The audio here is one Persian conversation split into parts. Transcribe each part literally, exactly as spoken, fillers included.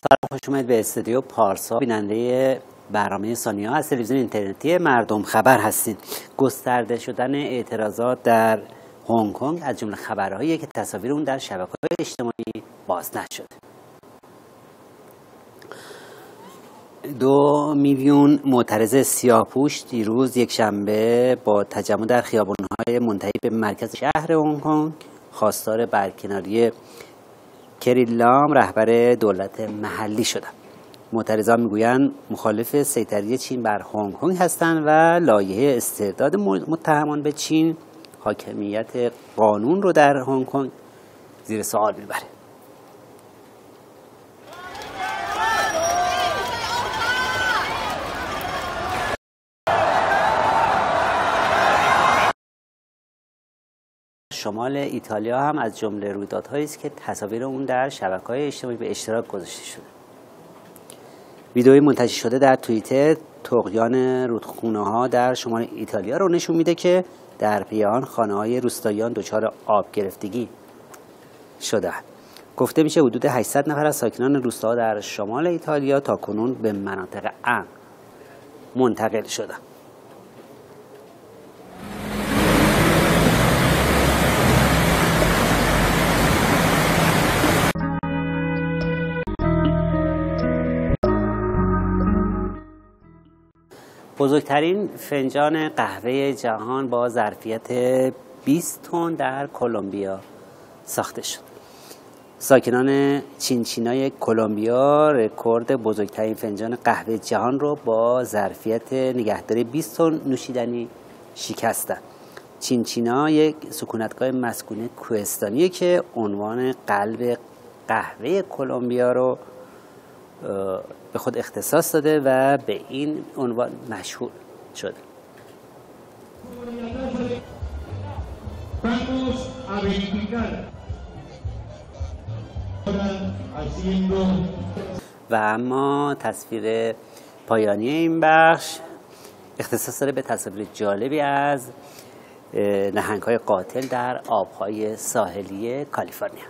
سلام، خوش اومد به استودیو پارسا. بیننده برنامه ثانیه ها از تلویزیون اینترنتی مردم خبر هستید. گسترده شدن اعتراضات در هنگ کنگ از جمله خبرهایی که تصاویر اون در شبکه‌های اجتماعی باز نشد. دو میلیون معترض سیاه‌پوش دیروز یک شنبه با تجمع در خیابان‌های منتهی به مرکز شهر هنگ کنگ خواستار برکناری کری لام رهبر دولت محلی شدند. معترضان میگویند مخالف سیطره چین بر هنگ کنگ هستند و لایحه استرداد متهمان به چین حاکمیت قانون رو در هنگ کنگ زیر سوال میبره. شمال ایتالیا هم از جمله رویدادهایی است که تصاویر اون در شبکه‌های اجتماعی به اشتراک گذاشته شده. ویدئویی منتشر شده در توییتر طغیان رودخونه‌ها در شمال ایتالیا رو نشون میده که در پی آن خانه‌های روستاییان دچار آب گرفتگی شدند. گفته میشه حدود هشتصد نفر از ساکنان روستاها در شمال ایتالیا تاکنون به مناطق امن منتقل شدند. بزرگترین فنجان قهوه جهان با ظرفیت بیست تن در کلمبیا ساخته شد. ساکنان چینچینای کلمبیا رکورد بزرگترین فنجان قهوه جهان را با ظرفیت نگهداری بیست تن نوشیدنی شکستند. چینچینا یک سکونتگاه مسکونی کوهستانیه که عنوان قلب قهوه کلمبیا رو به خود اختصاص داده و به این عنوان مشهور شده. و اما تصویر پایانی این بخش اختصاص داره به تصاویر جالبی از نهنگ‌های قاتل در آب‌های ساحلی کالیفرنیا.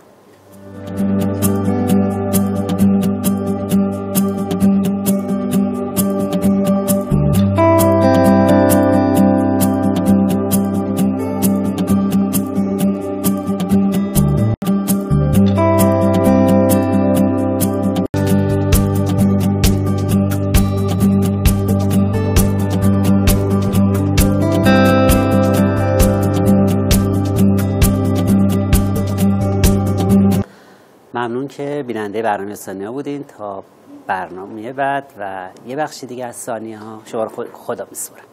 ممنون که بیننده برنامه ثانیه ها بودین. تا برنامه بعد و یه بخش دیگه از ثانیه ها شما رو خدا میسپارم.